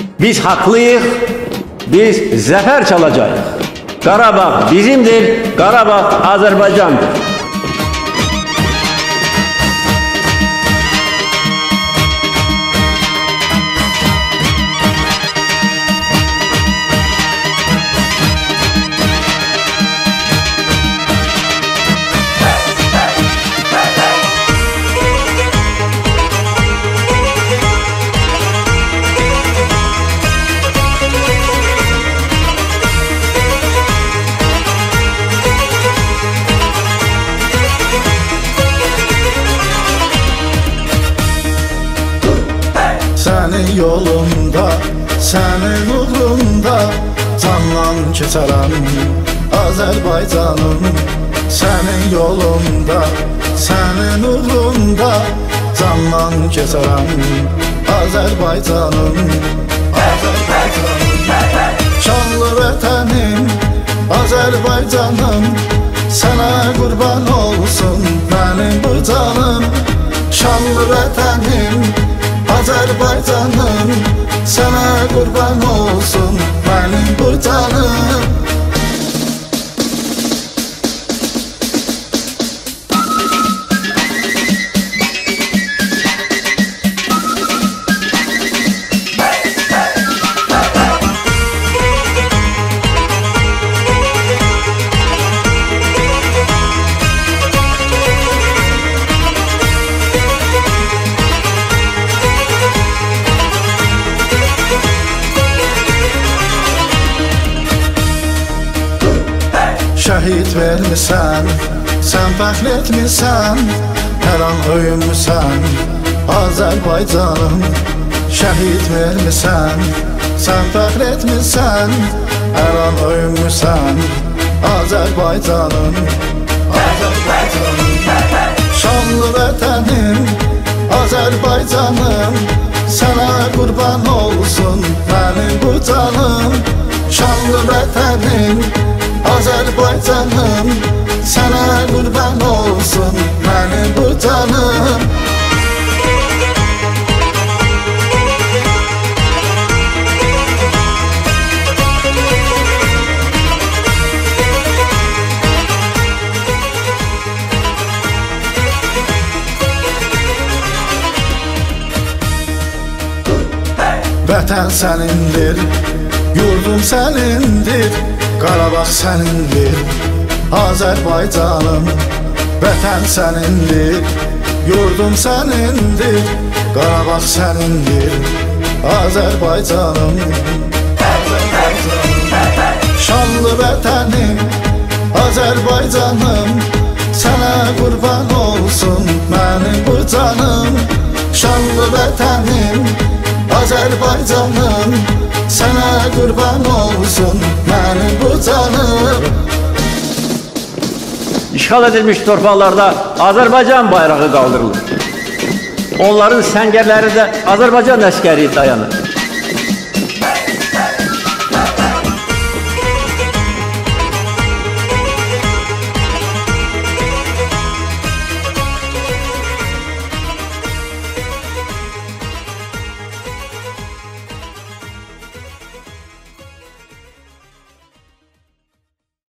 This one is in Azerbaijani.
Biz haklıyıq, biz zəfər çalacağıq. Qarabağ bizimdir, Qarabağ Azərbaycandır. Sənin yolunda, sənin uğrunda canlan keçərəm Azərbaycanım. Sənin yolunda, sənin uğrunda canlan keçərəm Azərbaycanım. Şanlı vətənim, Azərbaycanım, sənə qurban olsun mənim bu canım. Şanlı vətənim, Azərbaycanım, sənə qurban olsun mənim bu canım. Şəhid vermisən, sən fəxr etmisən, hər an öyünmüsən Azərbaycanım. Şəhid vermisən, sən fəxr etmisən, hər an öyünmüsən Azərbaycanım. Şanlı vətənim, Azərbaycanım, sənə qurban olsun mənim bu canım. Şanlı vətənim, Azərbaycanım, sənə qurban olsun mənim bu canım. Vətən sənindir, yurdum sənindir, Qarabağ sənindir, Azərbaycanım. Vətən sənindir, yurdum sənindir, Qarabağ sənindir, Azərbaycanım. Şanlı vətənim, Azərbaycanım, sənə qurban olsun mənim bu canım. Şanlı vətənim, Azərbaycanım, sənə qurban olsun mənim bu canım. İşğal edilmiş torpaqlarda Azərbaycan bayrağı qaldırılır. Onların səngərləri də Azərbaycan əskəri dayanır.